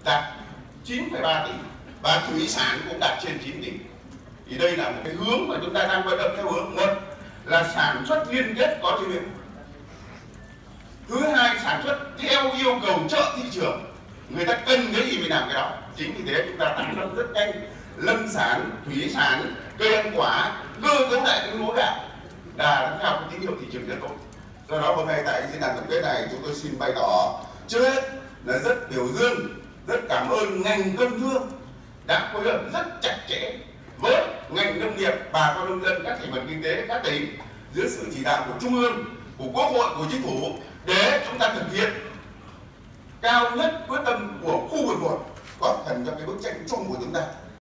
đạt 9,3 tỷ và thủy sản cũng đạt trên 9 tỷ. Thì đây là một cái hướng mà chúng ta đang vận động theo hướng: một là sản xuất liên kết có chế biến, thứ hai sản xuất theo yêu cầu chợ thị trường, người ta cần cái gì mình làm cái đó. Chính vì thế chúng ta tăng năng rất nhanh lâm sản, thủy sản, cây ăn quả, cơ cấu lại cái lúa gạo là theo cái tín hiệu thị trường rất tốt. Do đó hôm nay tại diễn đàn tổng kết này chúng tôi xin bày tỏ trước hết là rất biểu dương, rất cảm ơn ngành công thương đã phối hợp rất chặt chẽ với ngành nông nghiệp, bà con nông dân, các thành phần kinh tế, các tỉnh dưới sự chỉ đạo của Trung ương, của Quốc hội, của Chính phủ để chúng ta thực hiện cao nhất quyết tâm của khu vực một góp phần cho cái bức tranh chung của chúng ta.